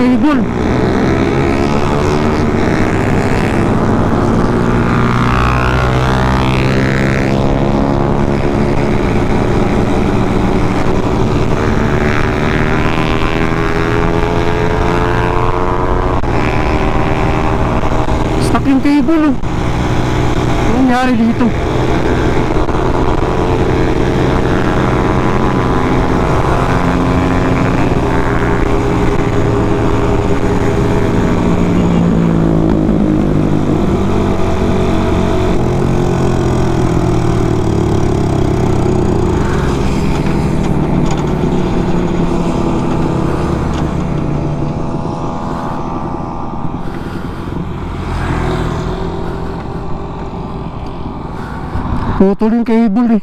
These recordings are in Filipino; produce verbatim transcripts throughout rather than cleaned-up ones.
cable. Stuck yung cable. Ano nangyari dito? Putol yung cable eh.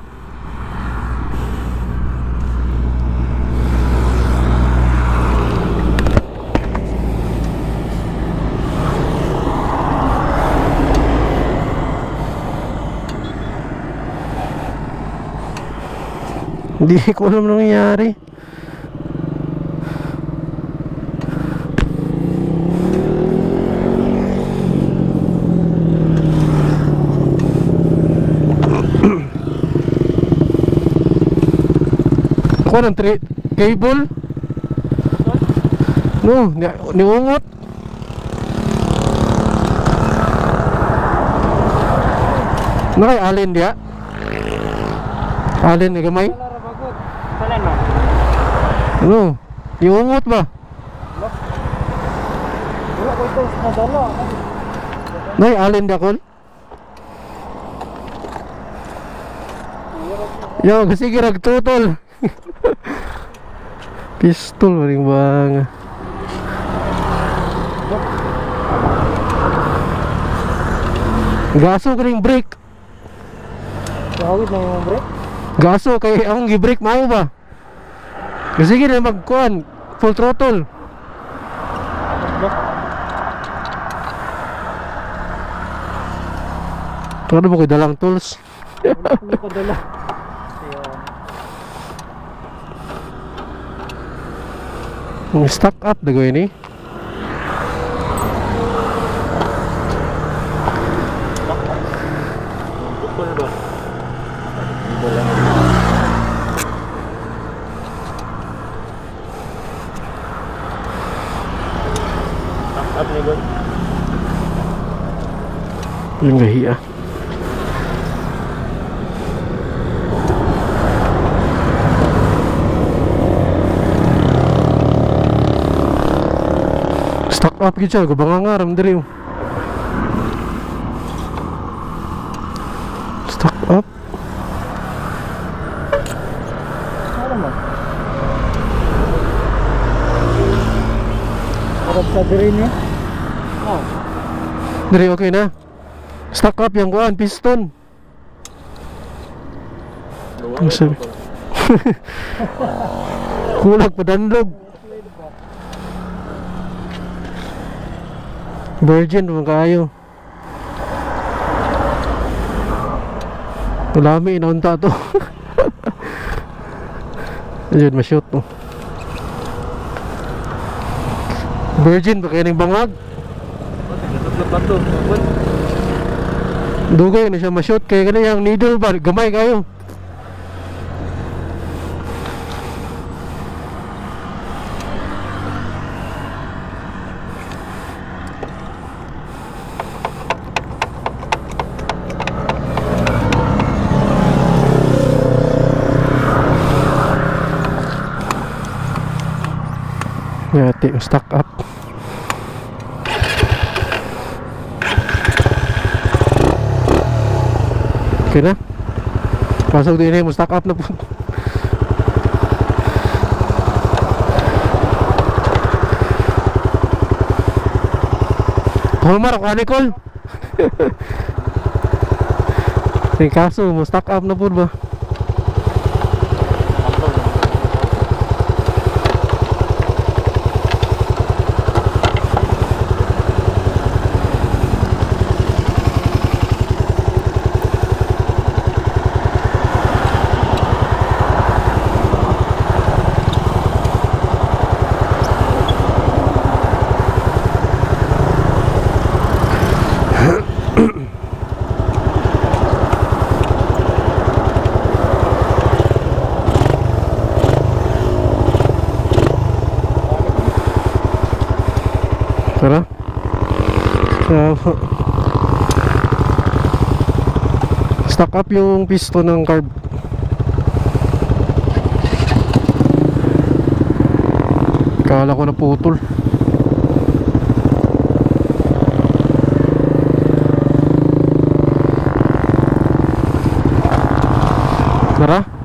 Hindi ko alam anong nangyari. Ako ng cable? No, ni niungot. Nakay alin dia? Alin ni gamay? Ano? Niungot ba? Wala ko ito nadala. Nakay alin dia kol? Yo, sige nagtutol. Pistol maring bang. Gaso kering brake. Gawid na yung brake. Gaso kay akong gi-brake mao ba? Sige na magkuan full throttle. Ano ba ko dalang tools? Hindi ko dala. Stuck up na gawin eh. Yung gahiya. Stuck up gitu, gue bangangaram dari stuck up. Harap sa diri niya. Oh. Dari okay na. Stuck up yang kuan piston. Masabi. Kulag padandog. Virgin naman kayo. Ulami inaunta to. Ayun ma-shoot to. Virgin ba kayo ng bangag? Dugay na siya ma-shoot. Kaya ganun yung needle ba? Gamay kayo. Yati yung stuck up. Okay na. Pasok din yung stuck up na po. Holmar ako anikol. Yung kaso mo stuck up na po ba? Tama. Stock up yung piston ng carb. Kala ko na putol. Tara.